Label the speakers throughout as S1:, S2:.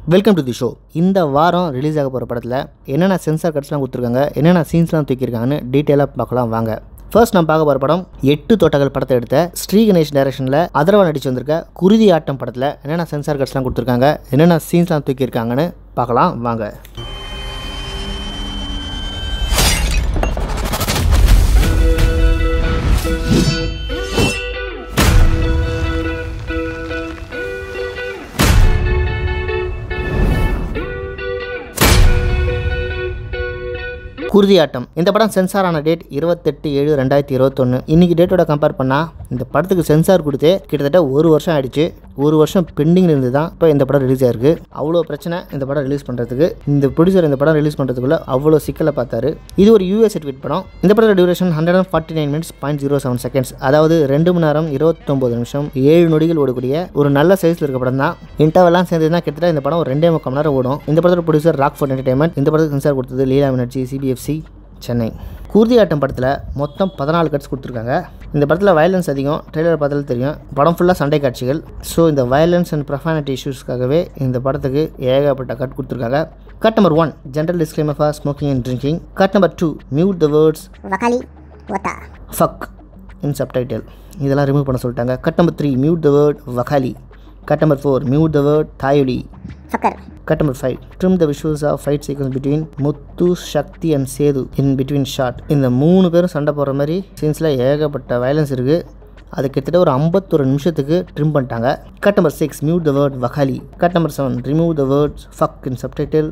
S1: Welcome to the show. இந்த வாரம் release ஆக போகிற படத்தில் என்னென்ன சென்சார் கட்ஸ்லாம் கொடுத்துருக்காங்க, என்னென்ன சீன்ஸ்லாம் தூக்கியிருக்காங்கன்னு டீட்டெயிலாக பார்க்கலாம் வாங்க. ஃபர்ஸ்ட் நம்ம பார்க்க போகிற படம் 8 தோட்டங்கள் படத்தை எடுத்த ஸ்ரீ கணேஷ் டைரக்ஷனில் அதர்வா நடிச்சு வந்திருக்க குருதி ஆட்டம் படத்தில் என்னென்ன சென்சார் கட்ஸ்லாம் கொடுத்துருக்காங்க, என்னென்ன சீன்ஸ்லாம் தூக்கியிருக்காங்கன்னு பார்க்கலாம் வாங்க. குருதி ஆட்டம் இந்த படம் சென்சார் ஆன டேட் 28/7/2021. இன்னைக்கு டேட்டோட கம்பேர் பண்ணால் இந்த படத்துக்கு சென்சார் கொடுத்து கிட்டத்தட்ட 1 வருஷம் ஆயிடுச்சு. 1 வருஷம் பெண்டிங் இருந்து தான் இப்போ இந்த படம் ரிலீஸ் ஆயிருக்கு. அவ்வளோ பிரச்சனை இந்த படம் ரிலீஸ் பண்ணுறதுக்கு. இந்த ப்ரொடியூசர் இந்த படம் ரிலீஸ் பண்ணுறதுக்குள்ள அவ்வளோ சிக்கலை பார்த்தாரு. இது ஒரு யூஎஸ் சர்டிஃபிகேட் படம். இந்த படத்தோட டியூரேஷன் 149 minutes 0.07 seconds, அதாவது 2 மணி நேரம் 29 நிமிஷம் 7 நொடிகள் ஓடக்கூடிய ஒரு நல்ல சைஸில் இருக்க படம் தான். இன்டர்வெல்லாம் சேர்ந்ததுன்னா கிட்டத்தட்ட இந்த படம் ஒரு 2.5 மணி நேரம் ஓடும். இந்த படத்தோட ப்ரொடியூசர் ராக்ஃபோர்ட் என்டர்டைன்மெண்ட். இந்த படத்துக்கு சென்சார் கொடுத்தது லீலா மினர்ஜி, சிபிஎஃப்சி சென்னை. குருதி ஆட்டம் படத்தில் மொத்தம் 14 கட்ஸ் கொடுத்துருக்காங்க. இந்த படத்தில் வயலன்ஸ் அதிகம். ட்ரெய்லர் பார்த்தாலும் தெரியும். படம் ஃபுல்லாக சண்டை காட்சிகள். ஸோ இந்த வயலன்ஸ் அண்ட் ப்ரொஃபானிட்டி இஷ்யூஸ்க்காகவே இந்த படத்துக்கு ஏகப்பட்ட கட் கொடுத்துருக்காங்க. Cut number 1 general disclaimer for smoking and drinking. Cut number 2 mute the words வகாலி வட்டா ஃபக் இன் சப்டைட்டில். இதெல்லாம் ரிமூவ் பண்ண சொல்லிட்டாங்க. Cut number 3 mute the word வகாலி. Cut number 4 mute the word தாயுலி fucker. Cut number 5 trim the visuals of fight sequence between Muthu, Sakthi and Sethu in between shot. இந்த 3 பேரும் சண்டை போடுற மாதிரி சீன்ஸில் ஏகப்பட்ட வயலன்ஸ் இருக்குது. அது கிட்டத்தட்ட ஒரு 51 நிமிஷத்துக்கு ட்ரிம் பண்ணிட்டாங்க. Cut number 6 mute the word வகாலி. Cut number 7 remove the words fuck in subtitle.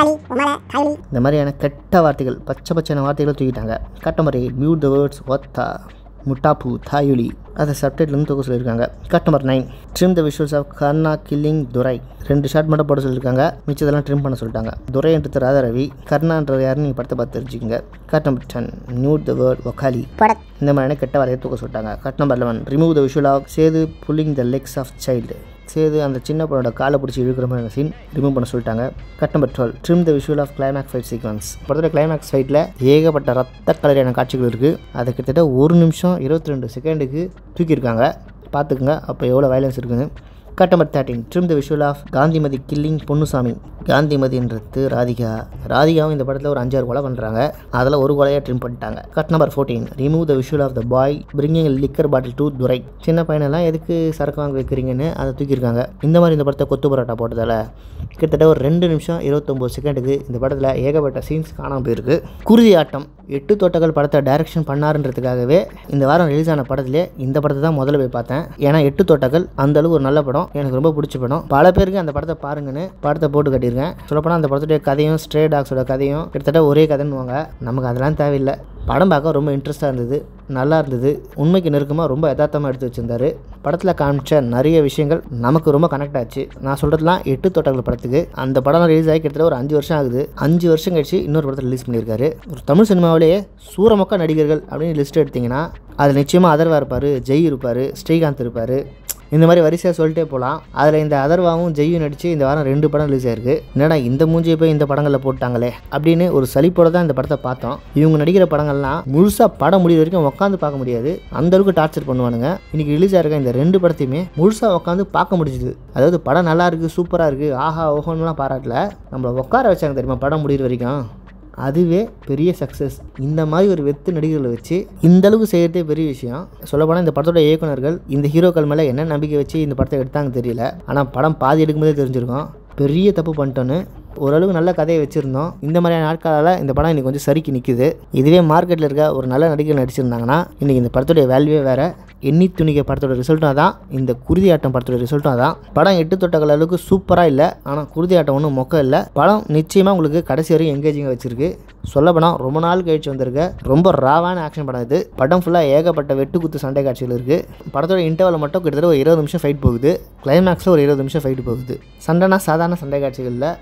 S1: இந்த மாதிரியான கெட்ட வார்த்தைகள், பச்சையான வார்த்தைகளை தூக்கிட்டாங்க. Cut number 8 mute the words ஒத்தா முட்டாப்பு தாயுலி, அதை சப்டைட்டில் தூக்க சொல்லியிருக்காங்க. Cut number 9 trim the visuals of Karna killing Durai. 2 shot மட்டும் போட சொல்லியிருக்காங்க, மிச்சதெல்லாம் ட்ரிம் பண்ண சொல்லிட்டாங்க. துரைன்றது ராதாரவி, கர்ணான்றது யாருன்னு நீங்கள் படத்தை பார்த்து தெரிஞ்சுக்கோங்க. Cut number 10 mute the word வகாலி. இந்த மாதிரியான கெட்ட வார்த்தையை தூக்க சொல்லிட்டாங்க. Cut number 11 remove the visual of Sethu pulling the legs of child. Sethu அந்த சின்ன பொண்ணோட காலை பிடிச்சி இழுக்கிற மாதிரி சீன் ரிமூவ் பண்ண சொல்லிட்டாங்க. Cut number 12 trim the visual of climax fight sequence. படத்தோட கிளைமேக்ஸ் ஃபைட்டில் ஏகப்பட்ட ரத்த கலரியான காட்சிகள் இருக்குது. அது கிட்டத்தட்ட 1 நிமிஷம் 22 செகண்டுக்கு தூக்கியிருக்காங்க. பார்த்துக்குங்க அப்போ எவ்வளோ வயலன்ஸ் இருக்குன்னு. Cut number 13 trim the visual of Kanthimathi killing Ponnusamy. காந்திமதின்றது ராதிகா. ராதிகாவும் இந்த படத்தில் ஒரு 5-6 கொலை பண்ணுறாங்க. அதில் ஒரு கொலையாக ட்ரிம் பண்ணிட்டாங்க. Cut number 14 remove the visual of the boy bringing liquor bottle to Durai. சின்ன பையனெல்லாம் எதுக்கு சரக்கு வாங்க வைக்கிறீங்கன்னு அதை தூக்கியிருக்காங்க. இந்த மாதிரி இந்த படத்தை கொத்து பரோட்டா போட்டதால் கிட்டத்தட்ட ஒரு 2 நிமிஷம் 29 செகண்டுக்கு இந்த படத்தில் ஏகப்பட்ட சீன்ஸ் காணாமல் போயிருக்கு. குருதி ஆட்டம் 8 தோட்டங்கள் படத்தை டைரக்ஷன் பண்ணாருன்றதுக்காகவே இந்த வாரம் ரிலீஸ் ஆன படத்திலே இந்த படத்தை தான் முதல்ல போய் பார்த்தேன். ஏன்னா 8 தோட்டங்கள் அந்தளவுக்கு ஒரு நல்ல படம், எனக்கு ரொம்ப பிடிச்ச படம். பல பேருக்கு அந்த படத்தை பாருங்கன்னு படத்தை போட்டு கட்டியிருக்கேன். சொல்லப்போனால் அந்த படத்துடைய கதையும் ஸ்ட்ரே டாக்ஸோட கதையும் கிட்டத்தட்ட ஒரே கதைன்னுவாங்க. நமக்கு அதெல்லாம் தேவையில்லை. படம் பார்க்க ரொம்ப இன்ட்ரெஸ்ட்டாக இருந்தது, நல்லா இருந்தது. உண்மைக்கு நெருக்கமாக ரொம்ப யதார்த்தமாக எடுத்து வச்சுருந்தாரு. படத்தில் காமிச்ச நிறைய விஷயங்கள் நமக்கு ரொம்ப கனெக்ட் ஆச்சு. நான் சொல்கிறதுலாம் 8 தோட்டங்கள் படத்துக்கு. அந்த படம் ரிலீஸ் ஆகி கிட்டத்தட்ட ஒரு 5 வருஷம் ஆகுது. 5 வருஷம் கழிச்சு இன்னொரு படத்தை ரிலீஸ் பண்ணியிருக்காரு. ஒரு தமிழ் சினிமாவிலேயே சூரமொக்க நடிகர்கள் அப்படின்னு லிஸ்ட் எடுத்திங்கன்னா அதில் நிச்சயமாக அதர்வா இருப்பார், ஜெய் இருப்பார், ஸ்ரீகாந்த் இருப்பார். இந்த மாதிரி வரிசையாக சொல்லிட்டே போகலாம். அதில் இந்த அதர்வாவும் ஜெய்யும் நடித்து இந்த வாரம் 2 படம் ரிலீஸ் ஆயிருக்கு. என்னடா இந்த மூஞ்சியை போய் இந்த படங்களில் போட்டாங்களே அப்படின்னு ஒரு சலிப்போடு தான் இந்த படத்தை பார்த்தோம். இவங்க நடிக்கிற படங்கள்லாம் முழுசாக படம் முடிவு வரைக்கும் உட்காந்து பார்க்க முடியாது, அந்தளவுக்கு டார்ச்சர் பண்ணுவானுங்க. இன்றைக்கி ரிலீஸ் ஆகிருக்க இந்த 2 படத்தையுமே முழுசாக உட்காந்து பார்க்க முடிஞ்சுது. அதாவது படம் நல்லா இருக்குது, சூப்பராக இருக்குது, ஆஹா ஓஹோன்னுலாம் பாராட்டல, நம்மளை உட்கார வச்சாங்க தெரியுமா படம் முடிவு வரைக்கும். அதுவே பெரிய சக்ஸஸ். இந்த மாதிரி ஒரு வெத்து நடிகர்களை வச்சு இந்தளவுக்கு செய்கிறதே பெரிய விஷயம். சொல்லப்போனால் இந்த படத்தோட இயக்குனர்கள் இந்த ஹீரோக்கள் மேலே என்ன நம்பிக்கை வச்சு இந்த படத்தை எடுத்தாங்க தெரியல. ஆனால் படம் பாதி எடுக்கும்போதே தெரிஞ்சிருக்கும் பெரிய தப்பு பண்ணிட்டோன்னு. ஓரளவுக்கு நல்ல கதையை வச்சுருந்தோம். இந்த மாதிரியான நாட்களால் இந்த படம் இன்றைக்கி கொஞ்சம் சரிக்கு நிற்குது. இதுவே மார்க்கெட்டில் இருக்க ஒரு நல்ல நடிகர்கள் நடிச்சிருந்தாங்கன்னா இன்றைக்கி இந்த படத்துடைய வேல்யூவே வேறு. எண்ணி துணிக்க படத்தோட ரிசல்ட்டும் அதான், இந்த குருதி ஆட்டம் படத்தோட ரிசல்ட்டும் அதான். படம் 8 தோட்டங்கள் அளவுக்கு சூப்பராக இல்லை, ஆனால் குருதி ஆட்டம் ஒன்றும் மொக்க இல்லை. படம் நிச்சயமாக உங்களுக்கு கடைசி வரையும் எங்கேஜிங்காக வச்சிருக்கு. சொல்லப்போனால் ரொம்ப நாள் கழிச்சு வந்திருக்க ரொம்ப ராவான ஆக்ஷன் படம் இது. படம் ஃபுல்லாக ஏகப்பட்ட வெட்டு குத்து சண்டை காட்சிகள் இருக்குது. படத்தோட இன்டர்வல் மட்டும் கிட்டத்தட்ட ஒரு 20 நிமிஷம் ஃபைட் போகுது. கிளைமேக்ஸில் ஒரு 20 நிமிஷம் ஃபைட் போகுது. சண்டைனா சாதாரண சண்டை காட்சிகளில் அது ரொம்ப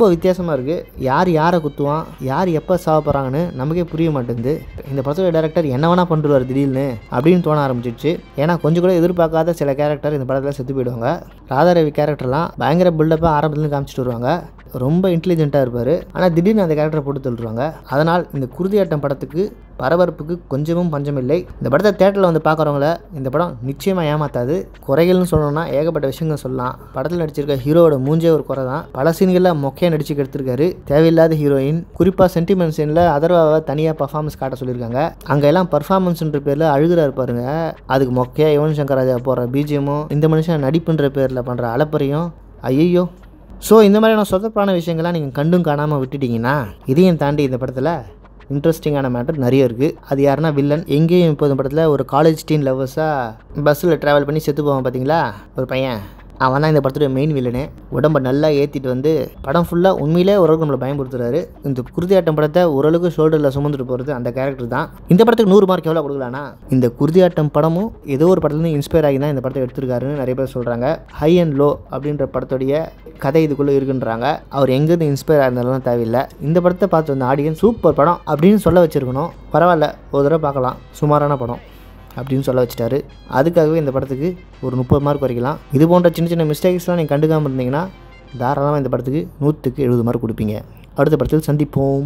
S1: ரொம்ப வித்தியாசமாக இருக்குது. யார் யாரை குத்துவான், யார் எப்போ சாவ போகிறாங்கன்னு நமக்கே புரிய மாட்டேங்குது. இந்த படத்தோட டேரக்டர் என்ன வேணா பண்ணுவார் திடீர்னு அப்படின்னு தோண ஆரம்பிச்சிடுச்சு. ஏன்னா கொஞ்சம் கூட எதிர்பார்க்காத சில கேரக்டர் இந்த படத்தில் செத்து போயிடுவாங்க. ராதாரவி கேரக்டர்லாம் பயங்கர பில்டப்பாக ஆரம்பத்துலேருந்து காமிச்சிட்டு வருவாங்க. ரொம்ப இன்டெலிஜென்ட்டாக இருப்பார். ஆனால் திடீர்னு அந்த கேரக்டரை போட்டு தள்ளுவாங்க. அதனால் இந்த குருதி ஆட்டம் படத்துக்கு பரபரப்புக்கு கொஞ்சமும் பஞ்சமில்லை. இந்த படத்தை தேட்டரில் வந்து பார்க்குறவங்கள இந்த படம் நிச்சயமாக ஏமாத்தாது. குறைகள்னு சொல்லணும்னா ஏகப்பட்ட விஷயங்கள் சொல்லலாம். படத்தில் நடிச்சிருக்க ஹீரோவோட மூஞ்சே ஒரு குறை தான். பல சீன்களில் மொக்கையாக நடிச்சு எடுத்திருக்காரு. தேவையில்லாத ஹீரோயின், குறிப்பாக சென்டிமெண்ட் சீனில் அதர்வாவை தனியாக பர்ஃபார்மன்ஸ் காட்ட சொல்லியிருக்காங்க. அங்கே எல்லாம் பர்ஃபார்மன்ஸ்ன்ற பேரில் அழுகிறா இருப்பாருங்க. அதுக்கு மொக்கையாக யுவன் சங்கர் ராஜா போடுற பீஜியமும், இந்த மனுஷன் நடிப்புன்ற பேரில் பண்ணுற அலப்பறையும் ஐயோ. ஸோ இந்த மாதிரியான சொதப்பான விஷயங்கள்லாம் நீங்கள் கண்டும் காணாமல் விட்டுட்டிங்கன்னா, இதையும் தாண்டி இந்த படத்தில் இன்ட்ரெஸ்டிங்கான மேட்டர் நிறைய இருக்குது. அது யாருன்னா வில்லன். எங்கேயும் இப்போ இந்த படத்தில் ஒரு காலேஜ் டீன் லவ்வர்ஸாக பஸ்ஸில் ட்ராவல் பண்ணி செத்து போவான் பார்த்தீங்களா ஒரு பையன். அவன் தான் இந்த படத்துடைய மெயின் வில்லனு. உடம்பை நல்லா ஏற்றிட்டு வந்து படம் ஃபுல்லாக உண்மையிலே ஓரளவுக்கு நம்மளை பயன்படுத்துறாரு. இந்த குருதி ஆட்டம் படத்தை ஓரளவுக்கு ஷோல்டரில் சுமந்துட்டு போகிறது அந்த கேரக்டர் தான். இந்த படத்துக்கு 100 மார்க் எவ்வளோ கொடுக்கலான்னா, இந்த குருதி ஆட்டம் படமும் ஏதோ ஒரு படத்துலேருந்து இன்ஸ்பயர் ஆகி தான் இந்த படத்தை எடுத்திருக்காருன்னு நிறைய பேர் சொல்கிறாங்க. ஹை அண்ட் லோ அப்படின்ற படத்துடைய கதை இதுக்குள்ளே இருக்குன்றாங்க. அவர் எங்கேருந்து இன்ஸ்பயர் ஆயிருந்தாலும் தேவையில்லை. இந்த படத்தை பார்த்து வந்த ஆடியன்ஸ் சூப்பர் படம் அப்படின்னு சொல்ல வச்சுருக்கணும். பரவாயில்ல, ஒரு தடவை பார்க்கலாம், சுமாரான படம் அப்படின்னு சொல்ல வச்சுட்டாரு. அதுக்காகவே இந்த படத்துக்கு ஒரு 30 மார்க் குறைக்கலாம். இது போன்ற சின்ன சின்ன மிஸ்டேக்ஸ்லாம் நீங்கள் கண்டுக்காமல் இருந்தீங்கன்னா தாராளமாக இந்த படத்துக்கு 100க்கு 70 மார்க் கொடுப்பீங்க. அடுத்த படத்தில் சந்திப்போம்.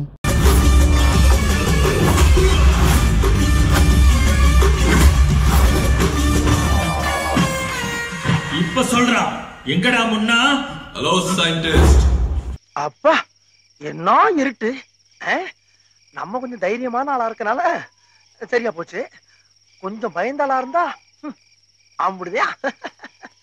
S2: இப்ப சொல்றா எங்கடா முன்னா? Hello scientist.
S3: அப்பா என்ன இருட்டு. நம்ம கொஞ்சம் தைரியமான ஆளா இருக்கனால சரியா போச்சு. கொஞ்சம் பயந்தாளா இருந்தா அப்படியா?